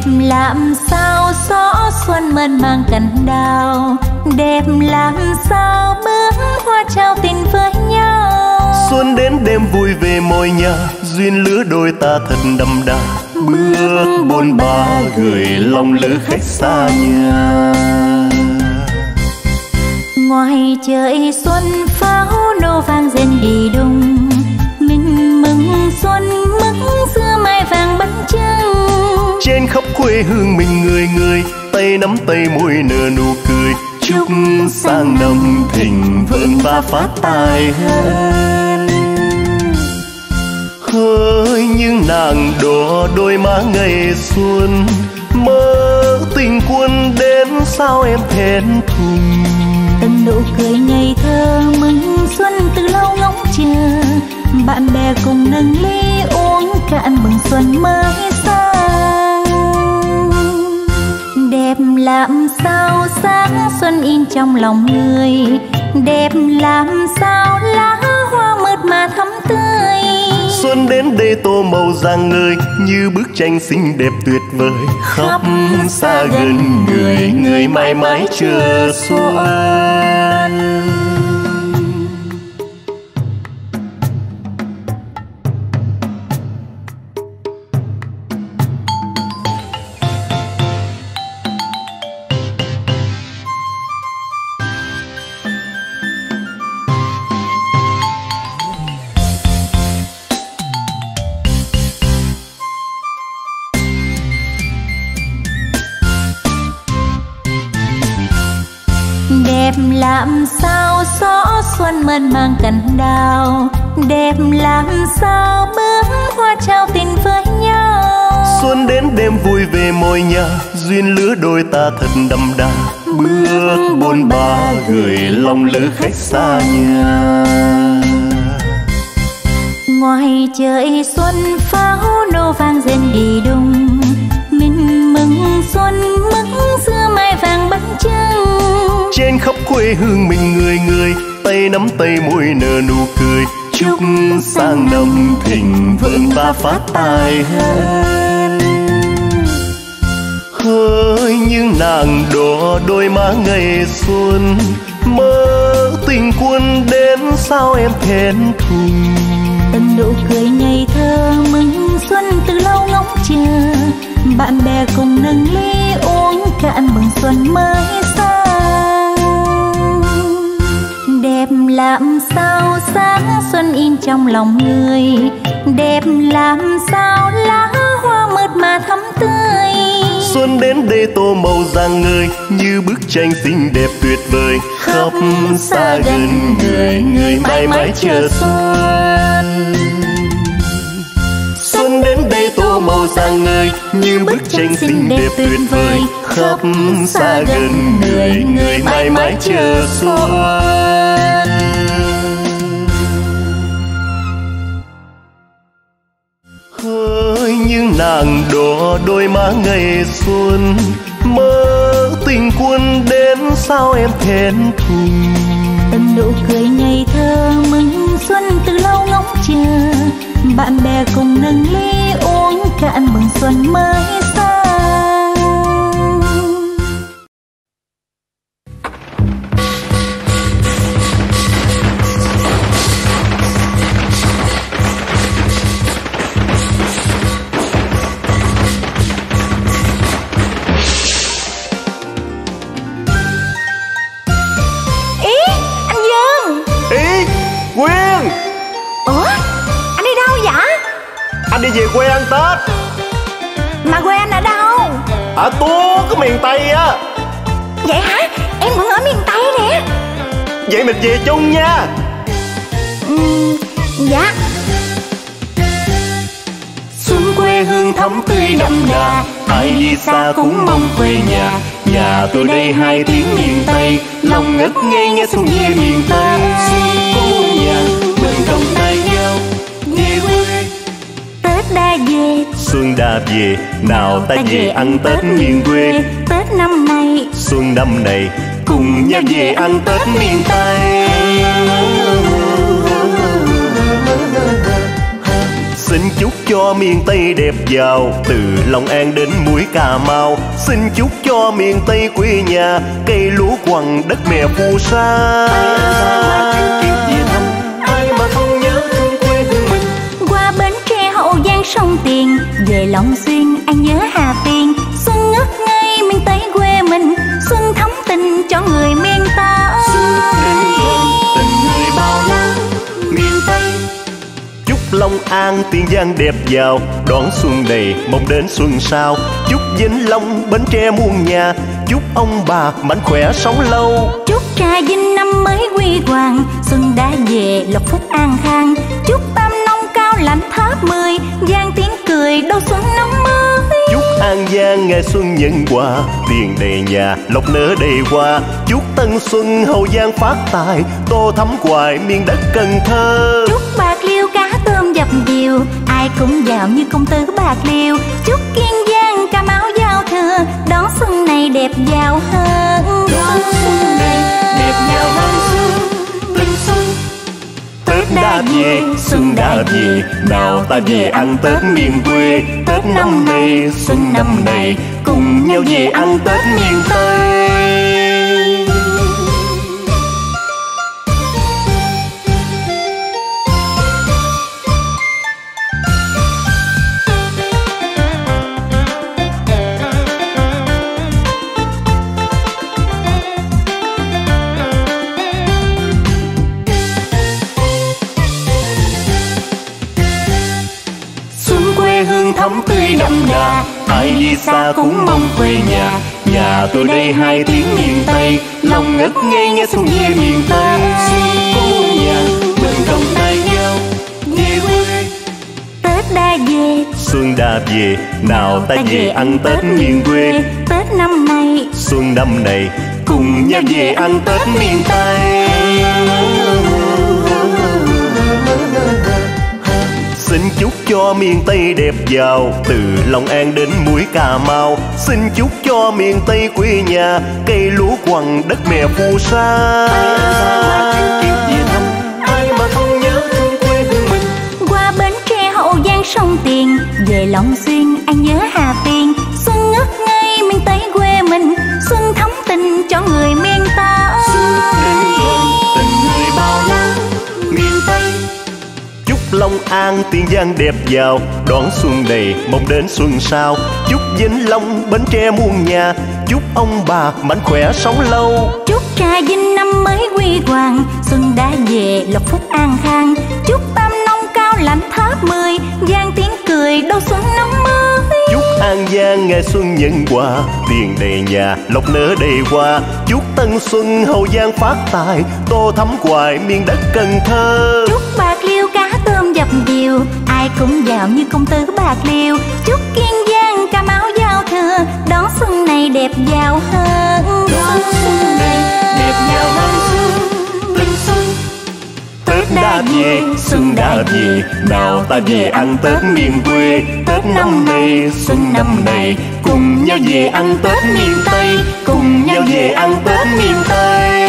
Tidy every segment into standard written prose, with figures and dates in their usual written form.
Đẹp làm sao gió xuân mơn mang cành đào, đẹp làm sao bước hoa trao tình với nhau. Xuân đến đêm vui về môi nhà, duyên lứa đôi ta thật đậm đà. Bước bôn ba gửi lòng lữ khách xa nhà. Ngoài trời xuân pháo nổ vang rền đi đùng, mình mừng xuân mừng xưa mai vàng bánh trưng. Trên khắp quê hương mình người người, tay nắm tay môi nở nụ cười. Chúc sang năm thịnh vượng và phát tài hơn. Hỡi những nàng đỏ đôi má ngày xuân, mơ tình quân đến sao em thẹn thùng. Từng nụ cười ngây thơ mừng xuân từ lâu ngóng chờ, bạn bè cùng nâng ly uống cạn mừng xuân mới sang. Đẹp làm sao sáng xuân in trong lòng người, đẹp làm sao lá hoa mượt mà thắm tươi. Xuân đến đây tô màu rạng ngời như bức tranh xinh đẹp tuyệt vời. Khắp xa gần người, người mãi mãi chờ xuân. Đẹp làm sao gió xuân mơn mang cành đào, đẹp làm sao bước hoa trao tình với nhau. Xuân đến đêm vui về môi nhà, duyên lứa đôi ta thật đậm đà. Bước bôn ba gửi lòng lữ khách xa nhà. Ngoài trời xuân pháo nổ vang rền đi đùng, mình mừng xuân mừng xưa mai vàng bánh trưng. Trên khắp quê hương mình người người, tay nắm tay môi nở nụ cười. Chúc sang năm thịnh vượng và phát tài hơn. Hỡi những nàng đỏ đôi má ngày xuân, mơ tình quân đến sao em thẹn thùng. Từng nụ cười ngây thơ mừng xuân từ lâu ngóng chờ, bạn bè cùng nâng ly uống cạn mừng xuân mới sang. Đẹp làm sao sáng xuân in trong lòng người, đẹp làm sao lá hoa mượt mà thắm tươi. Xuân đến đây tô màu rạng ngời như bức tranh xinh đẹp tuyệt vời. Khắp xa gần người, người mãi mãi chờ xuân. Xuân đến đây tô màu rạng ngời như bức tranh xinh đẹp tuyệt vời. Khắp xa gần người, người mãi mãi chờ xuân. Hỡi những nàng đỏ đôi má ngày xuân, mơ tình quân đến sao em thẹn thùng. Từng nụ cười ngây thơ mừng xuân từ lâu ngóng chờ, bạn bè cùng nâng ly uống cạn mừng xuân mới sang. Anh đi về quê ăn Tết. Mà quê anh ở đâu? Ở Tuốt, cái miền Tây á. Vậy hả? Em cũng ở miền Tây nè. Vậy mình về chung nha. Dạ. Xuân quê hương thắm tươi đậm đà, ai đi xa cũng mong về nhà. Nhà tôi đây hai tiếng miền Tây, lòng ngất ngây nghe xuân về miền Tây. Xuân có muôn nhà, mình đồng tay nhau về quê. Tết đã về, xuân đã về, nào ta về ăn Tết miền quê. Tết năm nay, xuân năm này, cùng nhau về ăn Tết miền Tây. Xin chúc cho miền Tây đẹp giàu, từ Long An đến mũi Cà Mau. Xin chúc cho miền Tây quê nhà, cây lúa quằn đất mẹ phù sa. Ai mà không nhớ thương quê hương mình. Qua Bến Tre Hậu Giang sông Tiền, về Long Xuyên anh nhớ Hà Tiên. Xuân ngất ngây miền Tây quê mình, xuân thắm tình cho người miền Tây. Tình người bao la miền Tây. Chúc Long An Tiền Giang đẹp giàu, đón xuân này mong đến xuân sau. Chúc Vĩnh Long Bến Tre muôn nhà, chúc ông bà mạnh khỏe sống lâu. Chúc Trà Vinh năm mới quy hoàng, xuân đã về lộc phúc an khang. Chúc Tam Nông Cao Lãnh Tháp 10, vang tiếng cười đầu xuân năm mới. Chúc An Giang ngày xuân nhận quà, tiền đầy nhà lộc nở đầy hoa. Chúc Tân Xuân Hậu Giang phát tài, tô thắm hoài miền đất Cần Thơ. Chúc Bạc Liêu cá tôm dập dìu, ai cũng giàu như công tử Bạc Liêu. Chúc Kiên Giang Cà Mau giao thừa, đón xuân này đẹp giàu hơn. Đón xuân này đẹp giàu hơn xuân, tình xuân. Tết đã về, xuân đã về, nào ta về ăn Tết miền quê. Tết năm nay, xuân năm nay, cùng nhau về ăn Tết miền Tây. Thắm tươi đậm đà, ai đi xa cũng mong về nhà. Nhà tôi đây hai tiếng miền Tây, lòng ngất ngây nghe xuân về miền Tây. Có muôn nhà mình cầm tay nhau về quê. Tết đã về, xuân đã về, nào ta về ăn Tết miền quê. Tết năm nay, xuân năm này, cùng nhau về ăn Tết miền Tây. Xin chúc cho miền Tây đẹp giàu, từ Long An đến mũi Cà Mau. Xin chúc cho miền Tây quê nhà, cây lúa quằn đất mẹ phù sa. Ai mà không nhớ thương quê hương mình. Qua Bến Tre Hậu Giang sông Tiền, về Long Xuyên anh nhớ Hà Tiên. Xuân ngất ngây miền Tây quê mình, xuân thắm tình cho người miền Tây. Tình người bao la miền Tây. Chúc Long An Tiền Giang đẹp giàu, đón xuân này mong đến xuân sau. Chúc Vĩnh Long Bến Tre muôn nhà, chúc ông bà mạnh khỏe sống lâu. Chúc Trà Vinh năm mới quy hoàng, xuân đã về lộc phúc an khang. Chúc Tam Nông Cao Lãnh Tháp 10, vang tiếng cười đầu xuân năm mới. Chúc An Giang ngày xuân nhận quà, tiền đầy nhà lộc nở đầy hoa. Chúc Tân Xuân Hậu Giang phát tài, tô thắm hoài miền đất Cần Thơ. Chúc Bạc Liêu cá tôm dập dìu, ai cũng giàu như công tử Bạc Liêu. Chúc Kiên Giang Cà Mau giao thừa, đón xuân này đẹp giàu hơn. Đón xuân này đẹp giàu hơn xuân, tình xuân. Tết đã về, xuân đã về, nào ta về ăn Tết miền quê. Tết năm nay, xuân năm nay, cùng nhau về ăn Tết miền Tây. Cùng nhau về ăn Tết miền Tây.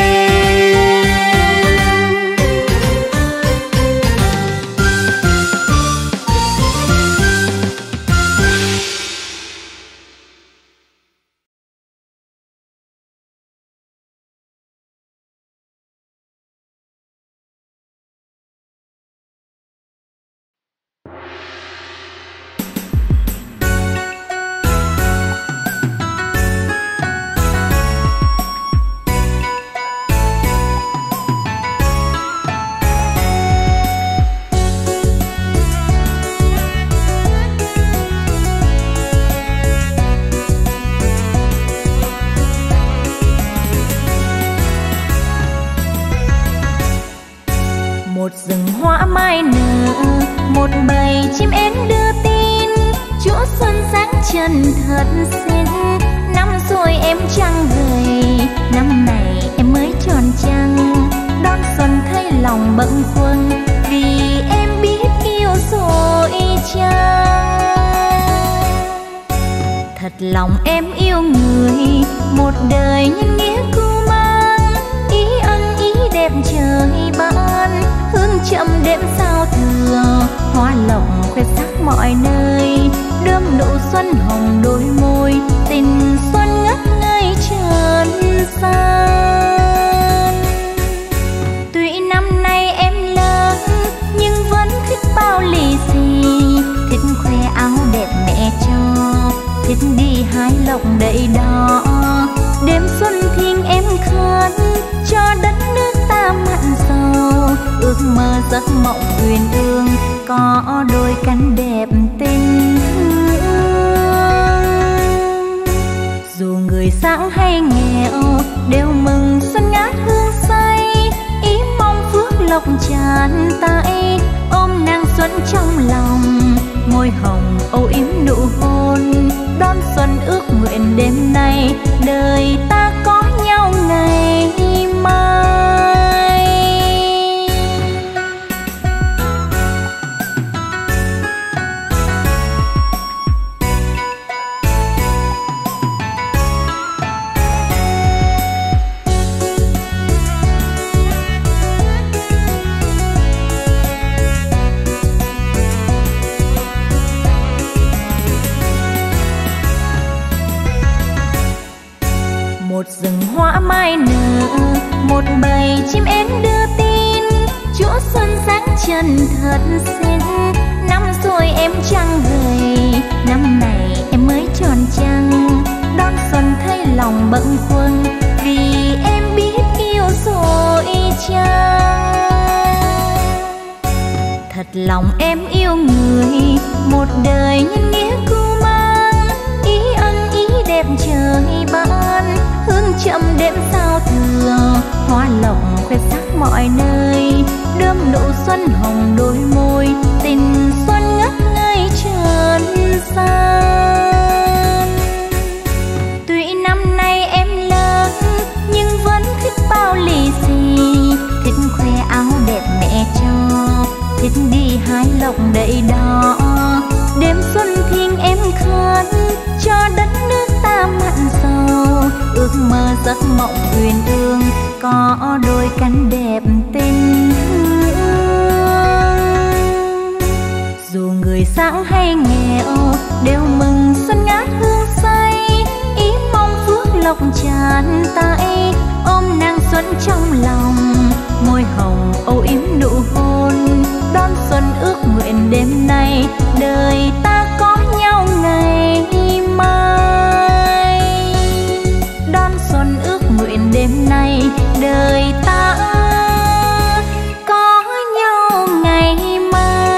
Một rừng hoa mai nở, một bầy chim én đưa tin. Chúa xuân sáng trần thật xinh, năm rồi em trăng gầy, năm này em mới tròn trăng. Đón xuân thấy lòng bâng khuâng, vì em biết yêu rồi chăng. Thật lòng em yêu người, một đời nhân nghĩa cưu mang. Ý ân ý đẹp trời ban, hương trầm đêm sao thừa, hoa lộc khoe sắc mọi nơi, đơm nụ xuân hồng đôi môi, tình xuân ngất ngây trần gian. Tuy năm nay em lớn nhưng vẫn thích bao lì xì, thích khoe áo đẹp mẹ cho, thích đi hái lộc đầy đỏ. Đêm xuân thiên em khấn cho đất nước ta mặn giàu, ước mơ giấc mộng uyên ương có đôi cánh đẹp tình thương. Dù người sáng hay nghèo đều mừng xuân ngát hương say, ý mong phước lộc tràn tay, ôm nàng xuân trong lòng, môi hồng âu yếm nụ hôn, đón xuân ước nguyện đêm nay đời ta có nhau ngày mai. Một rừng hoa mai nở, một bầy chim én đưa tin, Chúa xuân sáng trần thật xinh. Năm rồi em trăng gầy, năm này em mới tròn trăng, đón xuân thấy lòng bâng khuâng, vì em biết yêu rồi chăng. Thật lòng em yêu người, một đời nhân nghĩa cưu mang, ý ân ý đẹp trời ban, hương trầm đêm sao thường, hoa lộc khoe sắc mọi nơi, đơm nụ xuân hồng đôi môi, tình xuân ngất ngây trần gian. Tuy năm nay em lớn nhưng vẫn thích bao lì xì, thích khoe áo đẹp mẹ cho, thích đi hái lộc đầy đỏ. Đêm xuân thiên em khấn cho đất nước ta mặn giàu, ước mơ giấc mộng uyên ương có đôi cánh đẹp tình thương. Dù người sáng hay nghèo đều mừng xuân ngát hương say, ý mong phước lộc tràn tay, ôm nàng xuân trong lòng, môi hồng âu yếm nụ hôn, đón xuân ước nguyện đêm nay đời ta có nhau ngày mai. Đón xuân ước nguyện đêm nay đời ta có nhau ngày mai.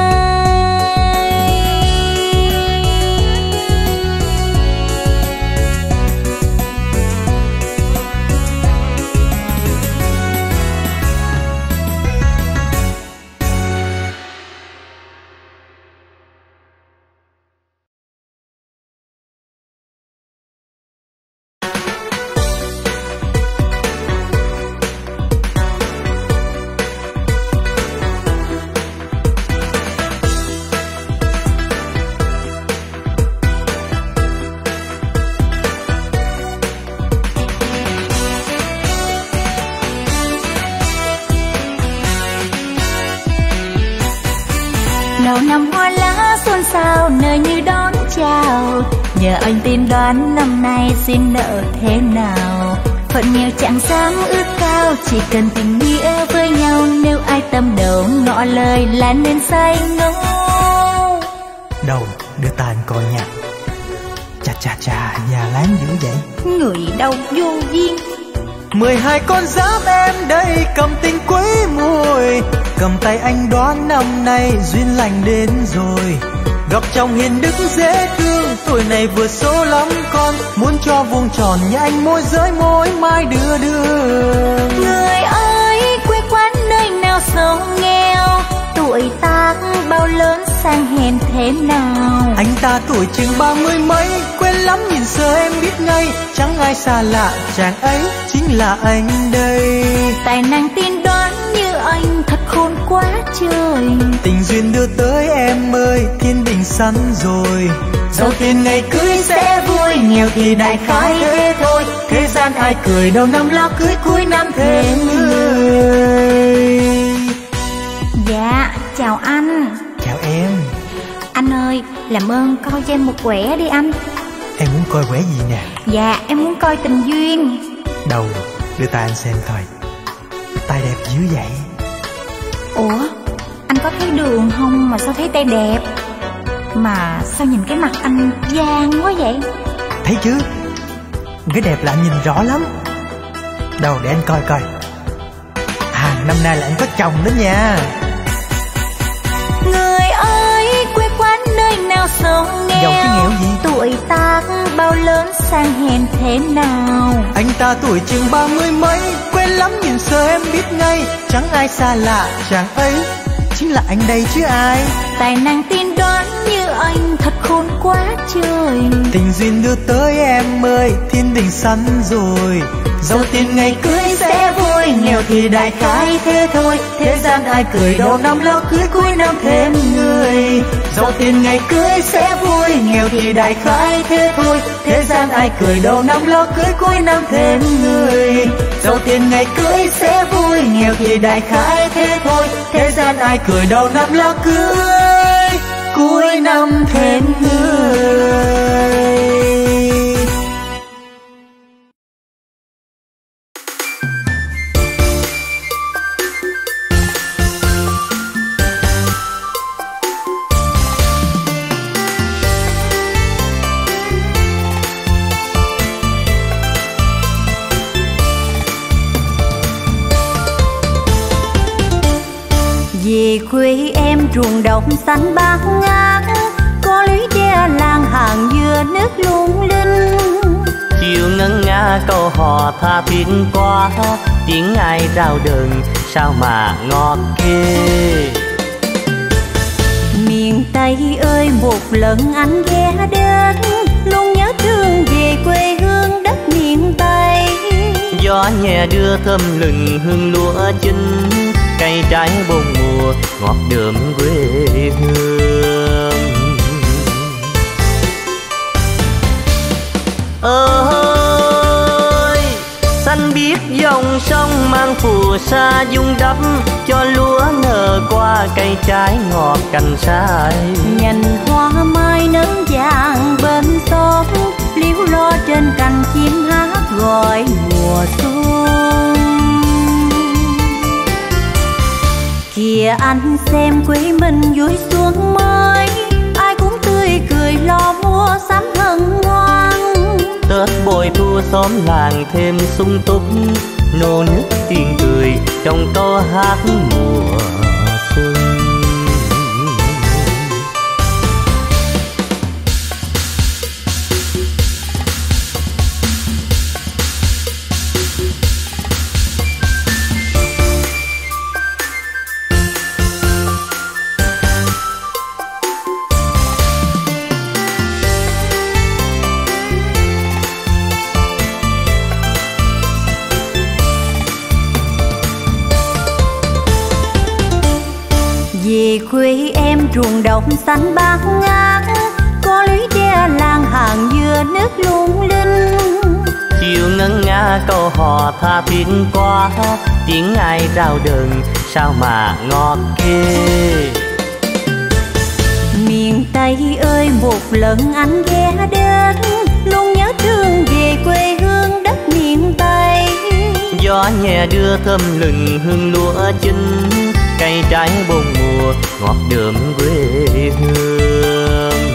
Đầu năm hoa lá xôn xao nơi như đón chào, nhờ anh tiên đoán năm nay xin nợ thế nào. Phận nghèo chẳng dám ước cao, chỉ cần tình nghĩa với nhau, nếu ai tâm đầu ngỏ lời là nên say ngô. Đầu đưa tàn coi nhạc, chà chà chà già láng dữ vậy. Người đâu vô duyên. 12 con giáp em đây cầm tình quý mùi, cầm tay anh đoán năm nay duyên lành đến rồi. Gặp chồng hiền đức dễ thương, tuổi này vừa số lắm con, muốn cho vuông tròn như anh môi giới môi mai đưa đường. Người ơi quê quán nơi nào sâu nghèo, tuổi tác bao lớn sang hèn thế nào. Anh ta tuổi chừng 30 mấy, quên lắm nhìn sơ em biết ngay, chẳng ai xa lạ chàng ấy chính là anh đây. Tài năng tiên đoán như anh thật khôn quá trời, tình duyên đưa tới em ơi thiên đình sẵn rồi. Giàu tiền ngày cưới sẽ vui, nghèo thì đại khái thế thôi, thế gian ai cười đầu năm lo cưới cuối năm thêm người. Dạ chào anh. Anh ơi, làm ơn coi cho em một quẻ đi anh. Em muốn coi quẻ gì nè? Dạ, em muốn coi tình duyên. Đâu, đưa tay anh xem coi. Tay đẹp dữ vậy. Ủa, anh có thấy đường không mà sao thấy tay đẹp? Mà sao nhìn cái mặt anh gian quá vậy? Thấy chứ, cái đẹp là anh nhìn rõ lắm. Đâu để anh coi coi. À, năm nay là anh có chồng đó nha. Người ơi, quê quán nơi nào sống nghèo, giàu chứ nghèo gì. Tuổi tác bao lớn sang hèn thế nào. Anh ta tuổi chừng 30 mấy, quen lắm nhìn sơ em biết ngay. Chẳng ai xa lạ, chàng ấy chính là anh đây chứ ai. Tài năng tiên đoán như anh thật khôn quá trời. Tình duyên đưa tới em ơi, thiên đình sẵn rồi. Giàu tiền ngày cưới sẽ vui, nghèo thì đại khái thế thôi. Thế gian ai cười đầu năm lo cưới, cuối năm thêm người. Giàu tiền ngày cưới sẽ vui, nghèo thì đại khái thế thôi. Thế gian ai cười đầu năm lo cưới, cuối năm thêm người. Giàu tiền ngày cưới sẽ vui, nghèo thì đại khái thế thôi. Thế gian ai cười đầu năm lo cưới, cuối năm thêm người. Về quê em ruộng đồng xanh bát ngát, có lũy tre làng hàng dừa nước lung linh. Chiều ngân nga câu hò tha thiết quá, tiếng ai rao đờn sao mà ngọt ghê. Miền Tây ơi một lần anh ghé đến, luôn nhớ thương về quê hương đất miền Tây. Gió nhẹ đưa thơm lừng hương lúa chín, cây trái bông mùa ngọt đượm quê hương. Ơi xanh biếc dòng sông mang phù sa dung đắp, cho lúa nở qua cây trái ngọt cành sai. Nhành hoa mai nở vàng bên xóm, líu lo trên cành chim hát gọi mùa xuân. Kìa anh xem quê mình vui xuân mới, ai cũng tươi cười lo mua sắm hân hoan. Tết bội thu xóm làng thêm sung túc, nô nức tiếng cười trong câu hát mùa xuân. Về quê em ruộng đồng xanh bát ngát, có lũy tre làng hàng dừa nước lung linh. Chiều ngân nga câu hò tha thiết quá, tiếng ai rao đờn sao mà ngọt ghê. Miền Tây ơi một lần anh ghé đến, luôn nhớ thương về quê hương đất miền Tây. Gió nhẹ đưa thơm lừng hương lúa chín, cây trái bông mùa ngọt đượm quê hương.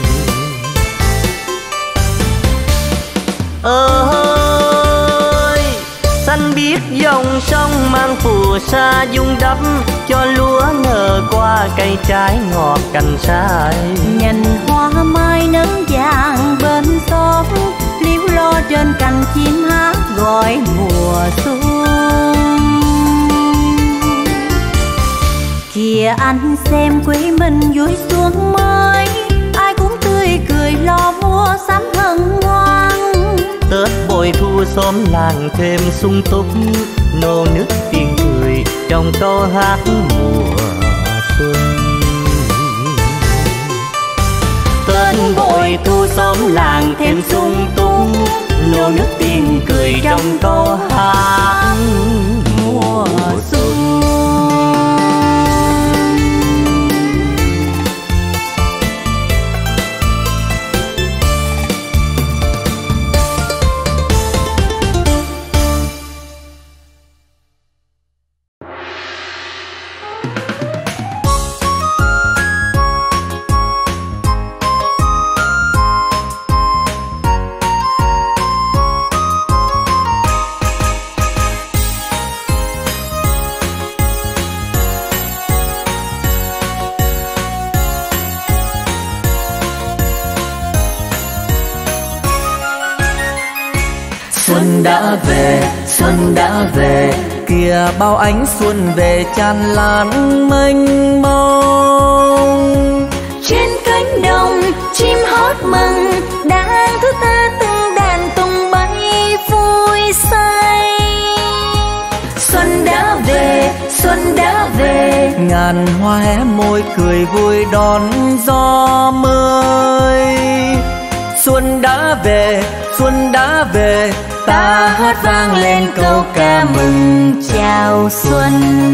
Ơi xanh biếc dòng sông mang phù sa dung đắp, cho lúa nở qua cây trái ngọt cành sai. Nhành hoa mai nở vàng bên xóm, líu lo trên cành chim hát gọi mùa xuân. Kìa anh xem quê mình vui xuân mới, ai cũng tươi cười lo mua sắm hân hoan. Tết bội thu xóm làng thêm sung túc, nô nức tiếng cười trong câu hát mùa xuân. Tết bội thu xóm làng thêm sung túc, nô nức tiếng cười trong câu hát mùa xuân. Xuân đã về, xuân đã về, kìa bao ánh xuân về tràn lan mênh mông. Trên cánh đồng chim hót mừng, đang thứ ta từng đàn tung bay vui say. Xuân đã về, xuân đã về, ngàn hoa hé môi cười vui đón gió mới. Xuân đã về, xuân đã về, ta hát vang lên câu ca mừng chào xuân.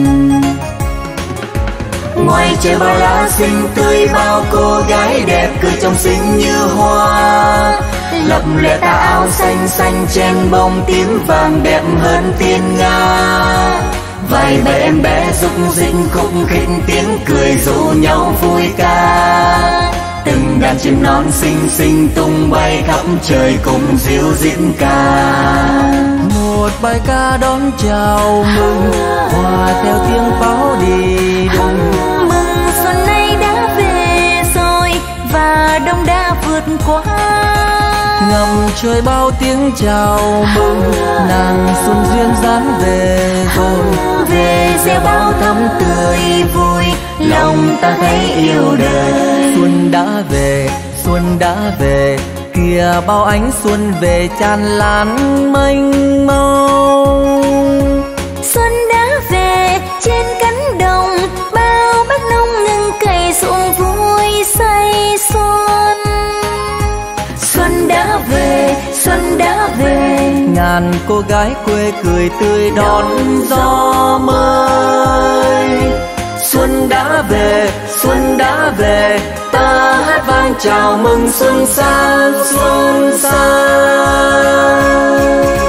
Ngoài trời bao lá xinh tươi, bao cô gái đẹp cười trong xinh như hoa. Lập lòe tà áo xanh xanh trên bông tím vàng đẹp hơn tiên nga. Vài bầy em bé rúc rích khúc khích tiếng cười rủ nhau vui ca. Từng đàn chim non xinh xinh tung bay khắp trời cùng ríu diễn ca. Một bài ca đón chào mừng, hòa theo tiếng pháo đi đùng. Mừng xuân nay đã về rồi và đông đã vượt qua. Ngầm trời bao tiếng chào mừng, nàng xuân duyên dáng về rồi. Về gieo bao thắm tươi vui, lòng ta thấy yêu đời. Xuân đã về, xuân đã về, kìa bao ánh xuân về tràn lan mênh mông. Xuân đã về trên cánh đồng, bao bác nông ngừng cày ruộng vui say xuân. Xuân đã về, xuân đã về, ngàn cô gái quê cười tươi đón gió mới. Xuân đã về, xuân đã về, ta hát vang chào mừng xuân sang, xuân sang.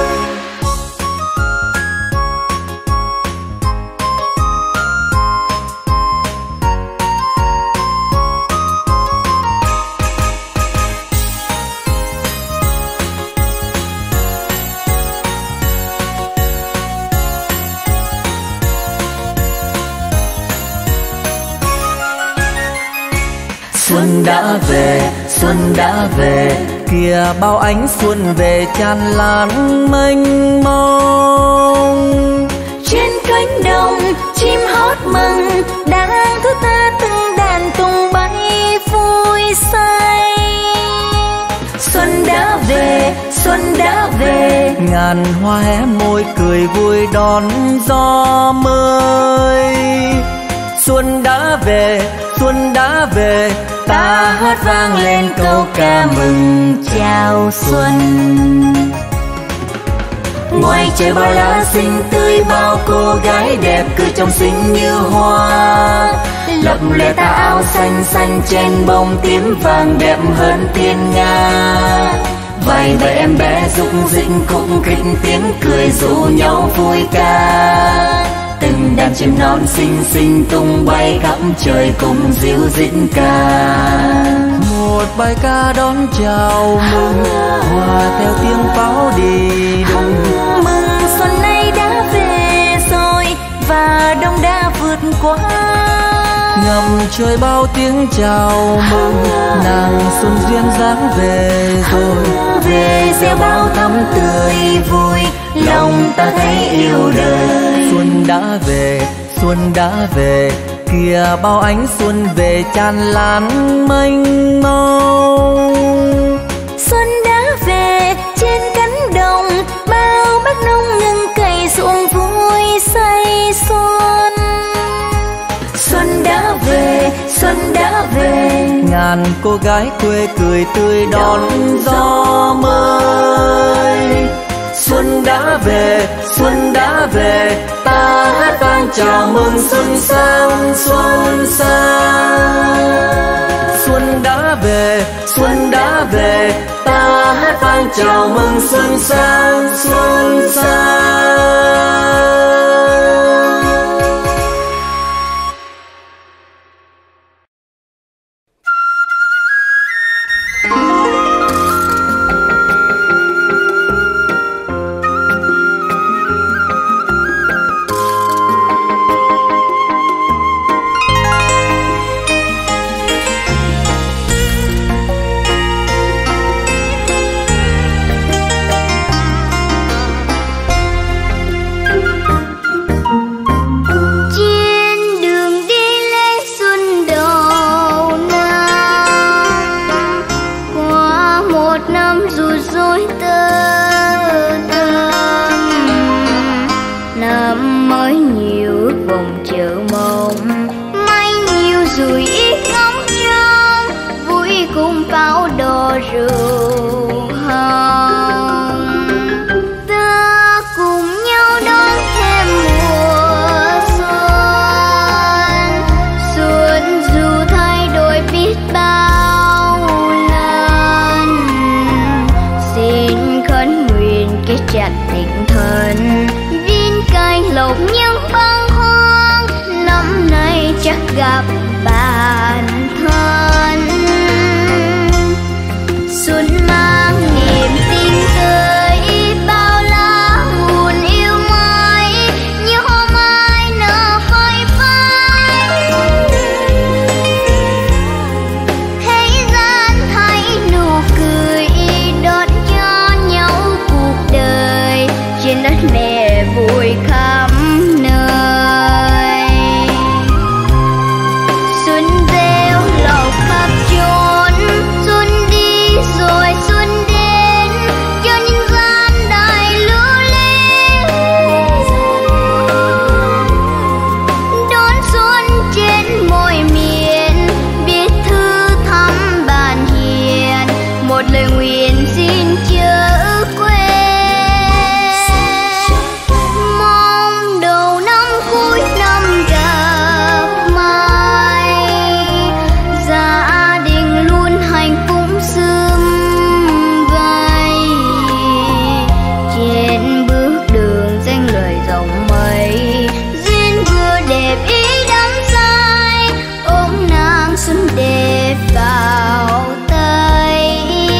Xuân đã về, xuân đã về, kìa bao ánh xuân về tràn lan mênh mông. trên cánh đồng chim hót mừng, đang thứ ta từng đàn tung bay vui say. Xuân đã về, xuân đã về, ngàn hoa hé môi cười vui đón gió mới. Xuân đã về, xuân đã về, ta hát vang lên câu ca mừng chào xuân. Ngoài trời bao lá xinh tươi, bao cô gái đẹp cười trong xinh như hoa. Lập lòe tà áo xanh xanh trên bông tím vàng đẹp hơn tiên nga. Vài bầy em bé rúc rích khúc khích tiếng cười rủ nhau vui ca. Từng đàn chim non xinh xinh tung bay khắp trời cùng ríu diễn ca. Một bài ca đón chào mừng, hòa theo tiếng pháo đi đùng. mừng xuân nay đã về rồi và đông đã vượt qua. Ngầm trời bao tiếng chào mừng, nàng xuân duyên dáng về rồi. Về gieo bao thắm tươi vui, lòng ta thấy yêu đời. Xuân đã về, xuân đã về, kìa bao ánh xuân về tràn lan mênh mông. Xuân đã về trên cánh đồng, bao bác nông ngừng cày ruộng vui say xuân. Xuân đã về, xuân đã về, ngàn cô gái quê cười tươi đón gió mới. Xuân đã về, xuân đã về, ta hát vang chào mừng xuân sang, xuân sang. Xuân đã về, xuân đã về, ta hát vang chào mừng xuân sang, xuân sang. một năm rủi rối tơ tầm, năm mới nhiều ước vọng chờ mong, may nhiều rồi ít ngóng trông, vui cùng pháo đỏ rượu hồng. Ta cùng nhau đón thêm mùa xuân, xuân dù thay đổi biết bao lần, xin khấn nguyện kết chặt tình thân, viên canh lộc những băng hoang, năm nay chắc gặp bạn thân. Xuân mang niềm tin tới bao lá nguồn yêu mới, như hoa mai nở phai phai. Thế gian thấy nụ cười đón cho nhau cuộc đời, trên đất mẹ vui khắp nơi. Xuân reo lộc khắp chốn, xuân đi rồi xuân đến, cho những gian đại lứa lên. Đón xuân trên mọi miền, biết thư thăm bạn hiền, một lời nguyện xin chớ quên. Mong đầu năm cuối năm gặp may, gia đình luôn hạnh phúc sum vầy, trên bước đường danh lời rộng mây, duyên vừa đẹp ý đắm say, ôm nàng xuân đẹp vào tay.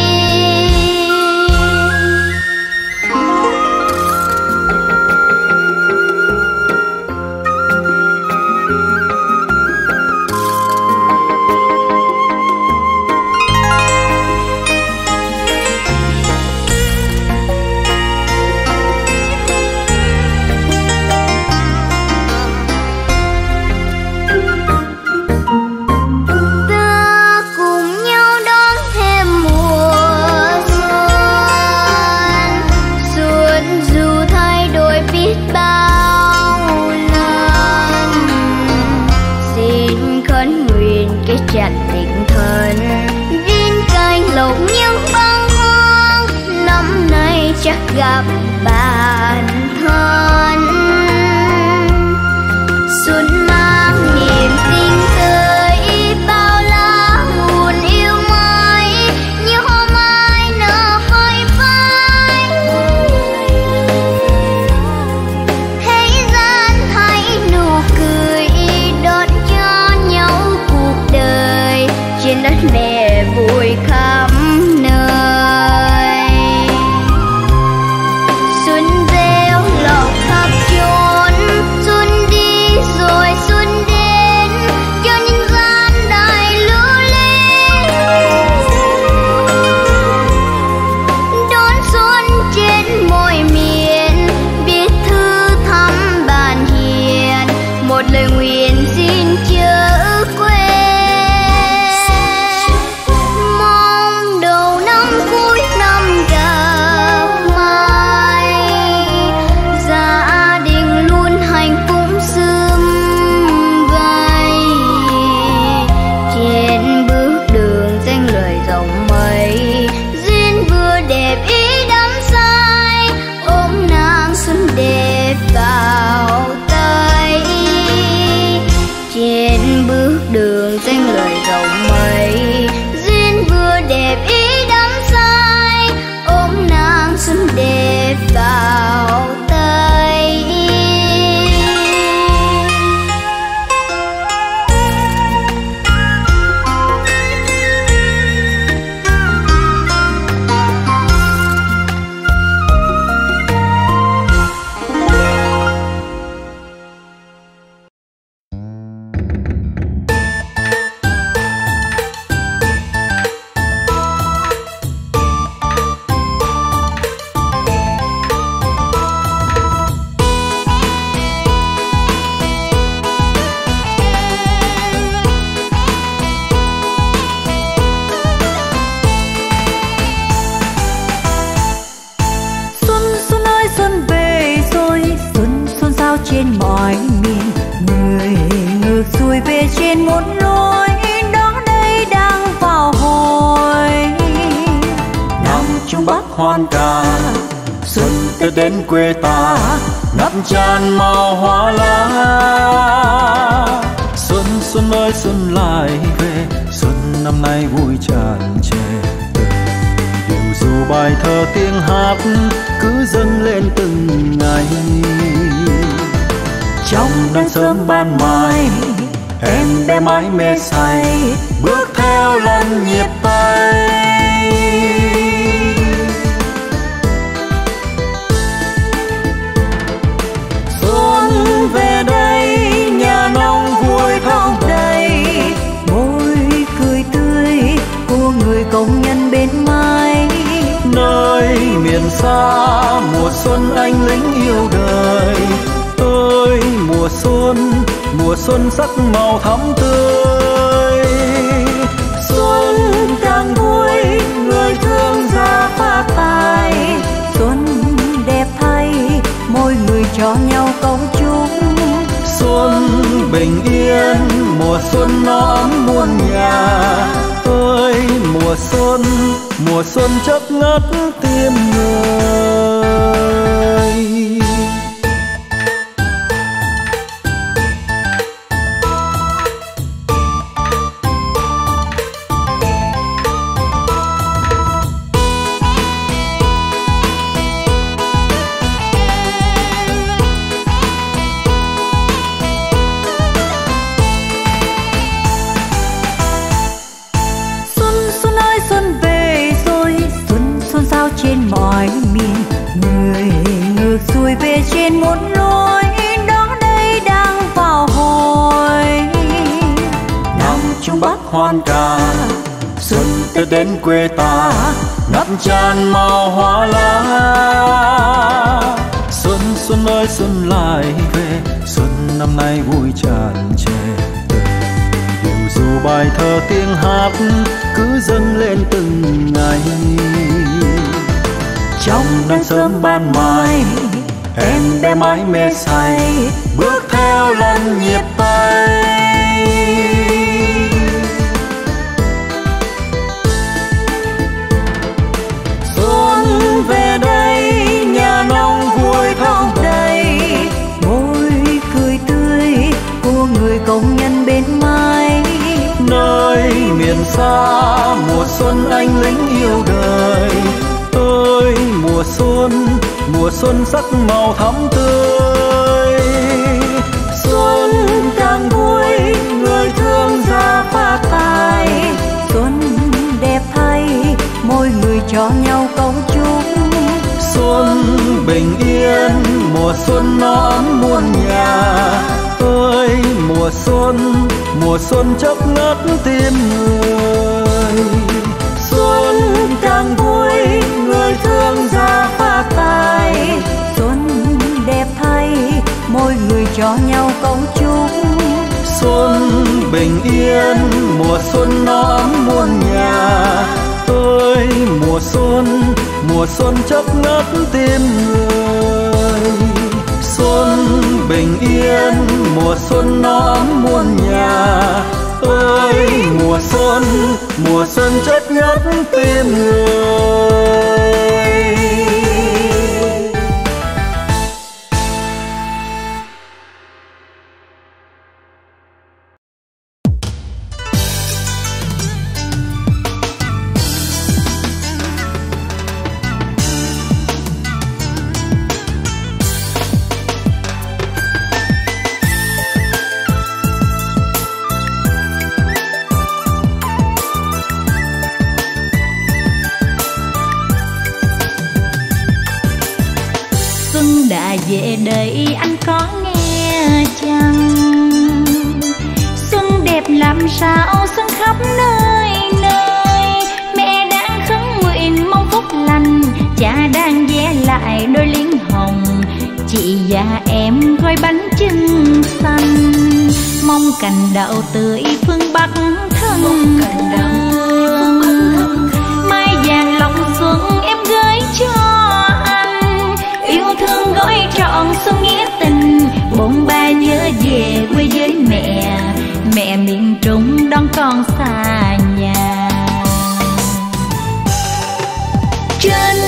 Ta cùng nhau đón thêm mùa xuân, xuân dù thay đổi biết bao lần, xin khấn nguyện kết chặt tình thân, viên canh lộc những băng hoang, năm nay chắc gặp bạn thân. Xuân mang niềm tin tới bao lá nguồn yêu mới, như hoa mai nở phai phai. Thế gian thấy nụ cười đón cho nhau cuộc đời, trên đất mẹ vui khắp nơi. Xuân Bắc hoan ca. Xuân Tết đến quê ta ngập tràn màu hoa lá. Xuân xuân ơi xuân lại về, xuân năm nay vui tràn trề. Điều dù bài thơ tiếng hát cứ dâng lên từng ngày. Trong nắng sớm ban mai em bé mái mê say, bước theo lần nhịp tay. Xuân về đây nhà nông vui không đầy, môi cười tươi của người công nhân bên mai. Nơi miền xa mùa xuân anh lính yêu đời. Ơi mùa xuân sắc màu thắm tươi. Xuân càng vui người thương ra phát tài. Xuân đẹp thay mỗi người cho nhau câu chúc. Xuân bình yên mùa xuân nó ấm muôn nhà. Ơi mùa xuân chớp ngất tim người. Trên mọi miền người ngược xuôi về trên một lối đó đây đang vào hồi. Nam Trung Bắc hoan ca, xuân Tết đến quê ta ngập tràn màu hoa lá. Xuân xuân ơi xuân lại về, xuân năm nay vui tràn trề. Điều dù bài thơ tiếng hát cứ dâng lên từng ngày. Trong nắng sớm ban mai em bé mái mê say, bước theo lần nhịp tay. Xuân về đây nhà nông vui không đầy, môi cười tươi của người công nhân bên mai. Nơi miền xa mùa xuân anh lính yêu đời. Ơi mùa xuân sắc màu thắm tươi. Xuân càng vui người thương ra phát tài. Xuân đẹp thay mỗi người cho nhau câu chúc. Xuân bình yên mùa xuân nó ấm muôn nhà. Ơi mùa xuân chớp ngất tim người. Xuân càng vui người thương ra phát tài. Xuân đẹp thay mỗi người cho nhau câu chúc. Xuân bình yên mùa xuân nó ấm muôn nhà. Ơi mùa xuân chớp ngất tim người. Xuân bình yên mùa xuân nó ấm muôn nhà. Ơi mùa xuân chớp ngất tim người. Về đây anh có nghe chăng? Xuân đẹp làm sao xuân khắp nơi nơi. Mẹ đang khấn nguyện mong phúc lành, cha đang vẽ lại đôi liên hồng. Chị và em gói bánh chưng xanh, mong cành đậu tươi phương Bắc thân thương. Mai vàng lòng xuân em gửi cho anh, yêu thương gói trọn xuân nghĩa tình. Bồn ba nhớ về quê với mẹ, mẹ miền Trung đón con xa nhà. Trên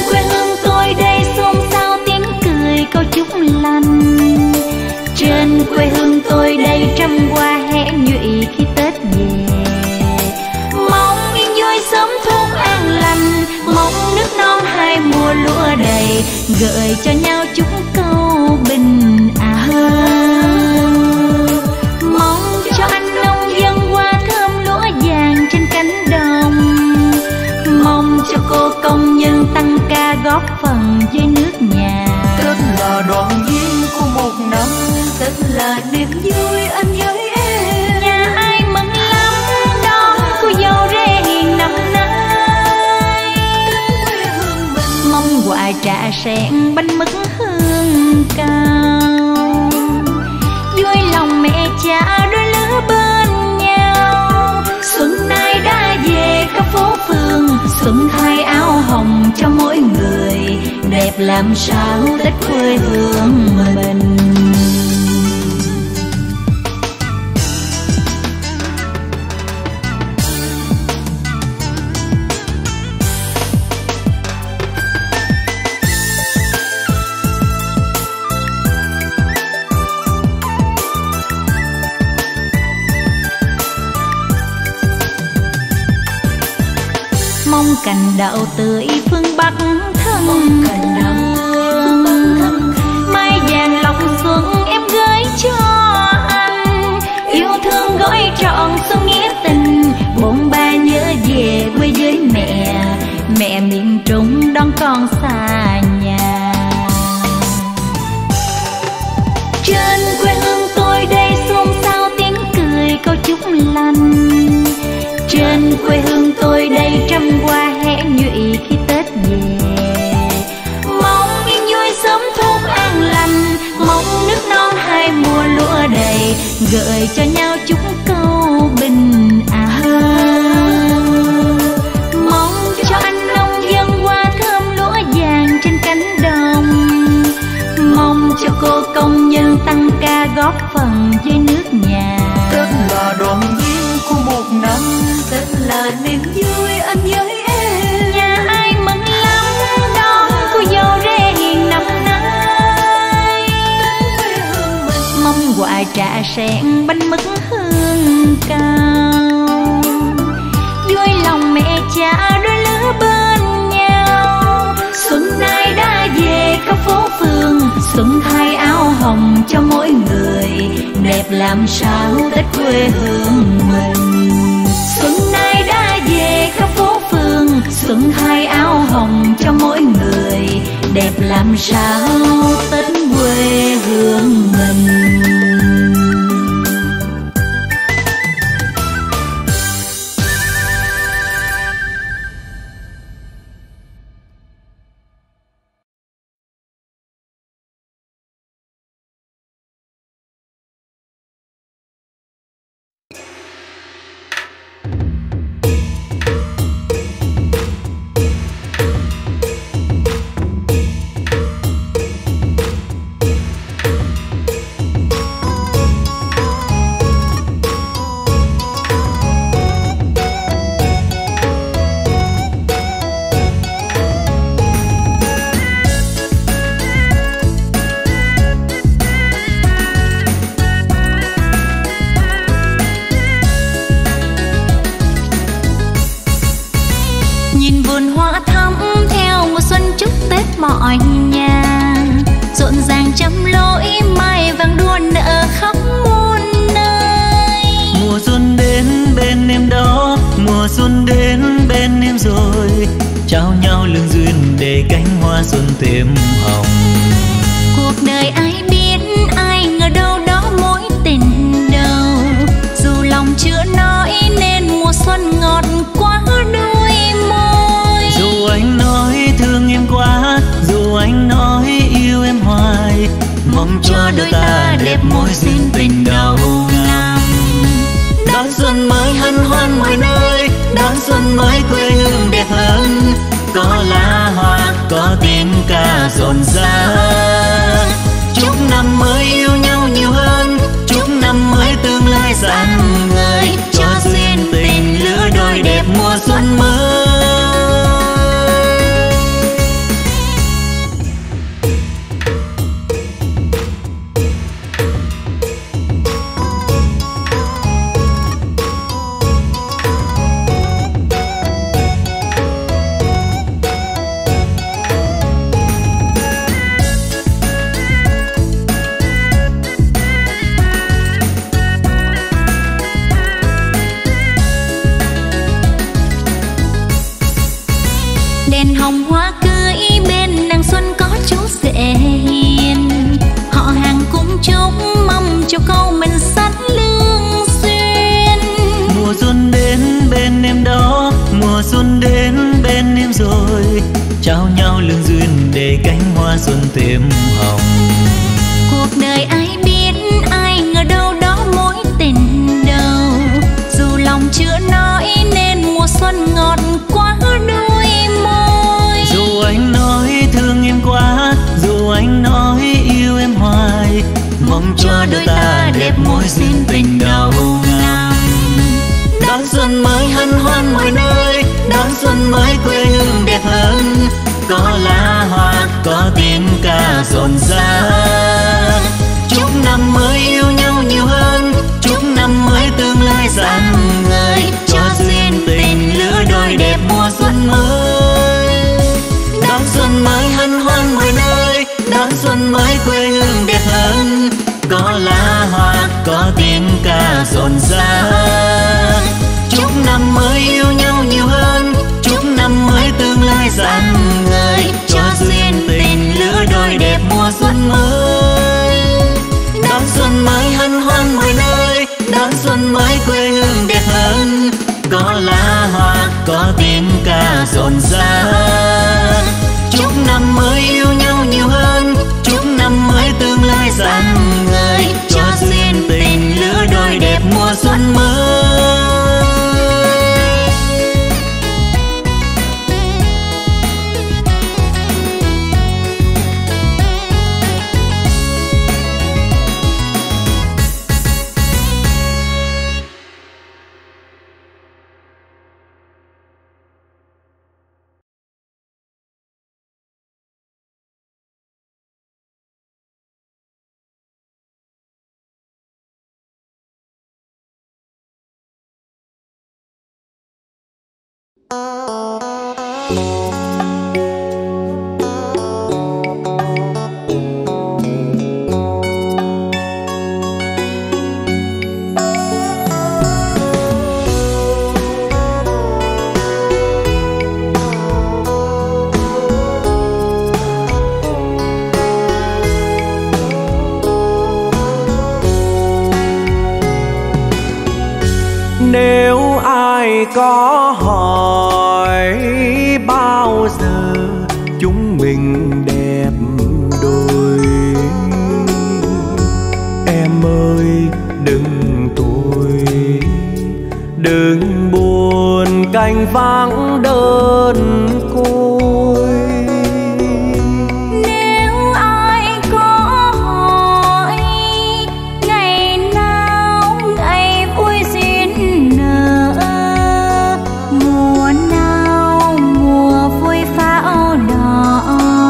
gợi cho nhau chút câu bình an. Mong cho anh nông dân hoa thơm lúa vàng trên cánh đồng, mong cho cô công nhân tăng ca góp phần với nước nhà. Tết là đoàn viên của một năm, Tết là niềm vui anh với em. Nhà ai mừng lắm đón cô dâu rể hiền năm nay. Mong quà trà sen bánh mứt hương cao, vui lòng mẹ cha đôi lứa bên nhau. Xuân nay đã về khắp phố phường, xuân thay áo hồng cho mỗi người, đẹp làm sao Tết quê hương mình. Mong cành đậu tươi phương Bắc thân, mai vàng lộc xuân em gửi cho anh. Yêu thương gói trọn xuân nghĩa tình, bộn ba nhớ về quê với mẹ, mẹ miền Trung đón con xa nhà. Trên quê hương tôi đây xôn xao tiếng cười câu chúc lành. Trên quê hương tôi đây trăm hoa hé nhụy khi Tết về. Mong yên vui sớm thôn an lành, mong nước non hai mùa lúa đầy, gợi cho nhau chút câu bình an. Mong cho anh nông dân hoa thơm lúa vàng trên cánh đồng, mong cho cô công nhân tăng ca góp phần với nước nhà. Tết là đoàn viên của một năm, Tết là niềm vui anh với em. Nhà ai mừng lắm đón cô dâu rể hiền năm nay. Mong quà trà sen bánh mứt hương cao, vui lòng mẹ cha đôi lứa bên nhau. Xuân nay đã về khắp phố phường, xuân thay áo hồng cho mỗi người, đẹp làm sao Tết quê hương mình. Xuân nay đã về khắp phố phường, xuân thay áo hồng cho mỗi người, đẹp làm sao Tết quê hương mình. Mọi nhà rộn ràng trăm lối mai vàng đua nở khắp muôn nơi. Mùa xuân đến bên em đó, mùa xuân đến bên em rồi, trao nhau lương duyên để cánh hoa xuân thêm hồng. Cuộc đời ai biết ai ngờ đâu đó mối tình đầu, dù lòng chưa nói nên mùa xuân ngọt quá đôi môi. Dù anh nói thương em quá, dù anh nói yêu em hoài, mong cho đôi ta đẹp môi duyên tình đầu năm. Đón xuân mới hân hoan mọi nơi, đón xuân mới quê hương đẹp hơn, có lá hoa có tiếng ca rộn rã. Chúc năm mới yêu nhau nhiều hơn, chúc năm mới tương lai rạng ngời, cho duyên tình lứa đôi đẹp mùa xuân mới. hồng hoa cưới bên nàng xuân có chú rể hiền. Họ hàng cũng chúc mong cho câu mình sắt lương duyên. Mùa xuân đến bên em đó, mùa xuân đến bên em rồi, trao nhau lương duyên để cánh hoa xuân thêm hồng. Cuộc đời ai biết, ai ngờ đâu đó mối tình đầu. Dù lòng chưa nói nên mùa xuân ngọt quá đôi môi. Dù anh nói thương em quá, dù anh nói yêu em hoài, mong cho đôi ta đẹp mối duyên tình đầu năm. Đón xuân mới hân hoan mọi nơi, đón xuân mới quê hương đẹp hơn. Có lá hoa, có tiếng ca rộn rã. Chúc năm mới yêu nhau nhiều hơn, chúc năm mới tương lai sáng ngời, cho duyên tình lứa đôi đẹp mùa xuân mới. Đón xuân mới hân hoan mọi nơi, đón xuân mới quê hương đẹp hơn. Có lá hoa, có tiếng ca rộn rã. Chúc năm mới yêu nhau nhiều hơn, chúc năm mới tương lai sáng ngời, cho duyên tình lứa đôi đẹp mùa xuân mới. Đón xuân mới hân hoan mọi nơi, đón xuân mới quê hương đẹp hơn. Có lá hoa, có tiếng ca rộn rã. Chúc năm mới yêu nhau nhiều hơn, chúc năm mới tương lai sáng ngời, cho duyên tình lứa đôi đẹp mùa xuân mới. Nếu ai có hỏi bao giờ chúng mình đẹp đôi, em ơi đừng thôi, đừng buồn canh vắng đơn côi. Nếu ai có hỏi ngày nào ngày vui duyên nở, mùa nào mùa vui pháo đỏ,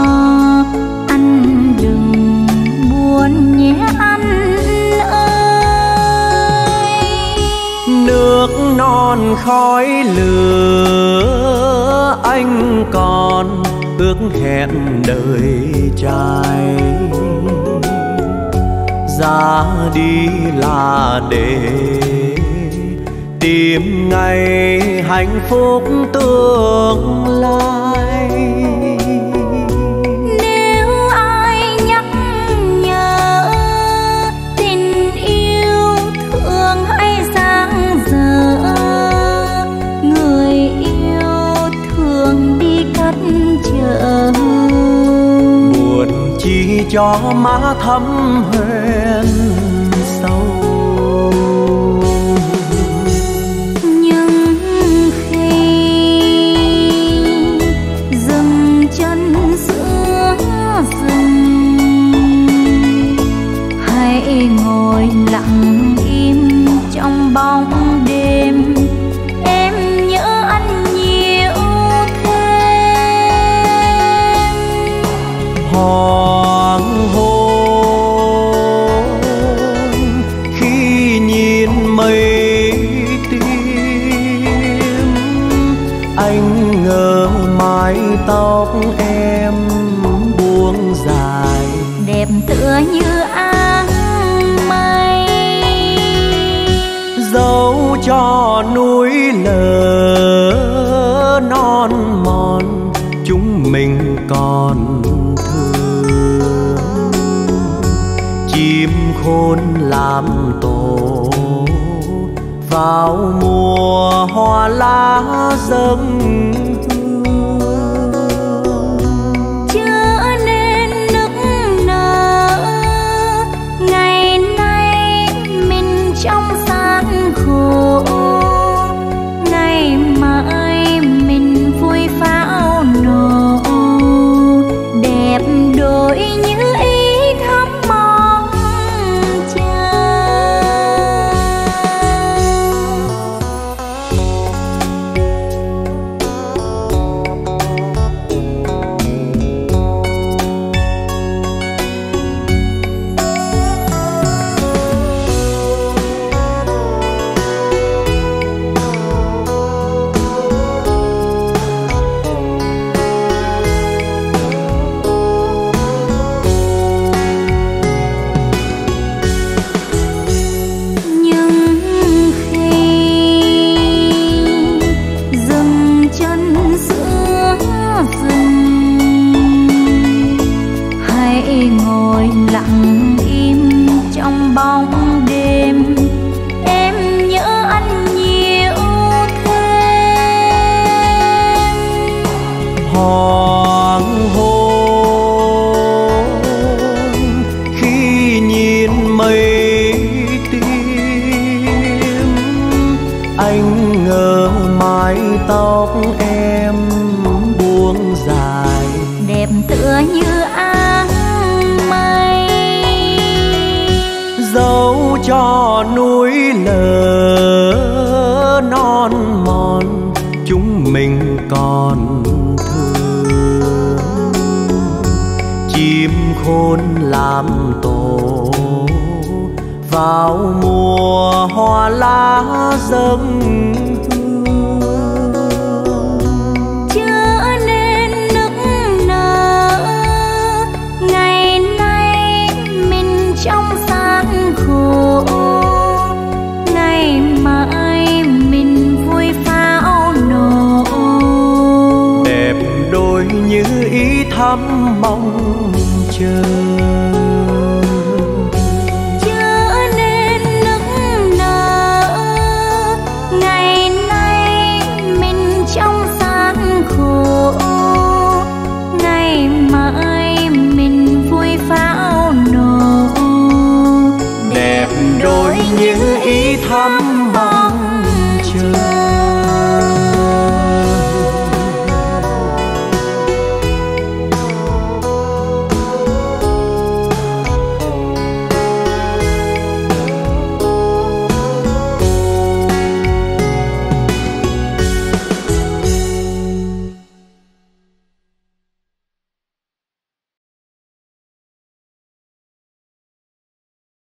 anh đừng buồn nhé anh ơi. Nước non khói lửa anh còn ước hẹn đời trai, ra đi là để tìm ngày hạnh phúc tương lai. Nếu ai nhắc nhở tình yêu thương hay dang dở, người yêu thường đi cắt chợ, buồn chỉ cho má thắm huyền sâu. nhưng khi dừng chân giữa rừng, hãy ngồi lặng im trong bóng đêm, em nhớ anh nhiều thêm. Hoàng hôn khi nhìn mây tím, anh ngỡ mái tóc em buông dài, đẹp tựa như áng mây, dấu cho núi lở non mòn, chúng mình còn thương. Chim khôn làm tổ vào mùa hoa lá dâng hương. Chớ nên nức nở, ngày nay mình trong gian khổ, ngày mai mình vui pháo nổ, đẹp đôi như ý thắm mong chờ. Lặng im trong bóng đêm, em nhớ anh nhiều thêm. Hoàng hôn khi nhìn mây tím, anh ngỡ mái tóc em buông dài, đẹp tựa như áng mây, dấu cho núi lở non mòn, chúng mình còn thương. Chim khôn làm tổ vào mùa hoa lá dâng hương. chớ nên nức nở, ngày nay mình trong gian khổ, ngày mai mình vui pháo nổ, đẹp đôi như ý thắm mong chờ.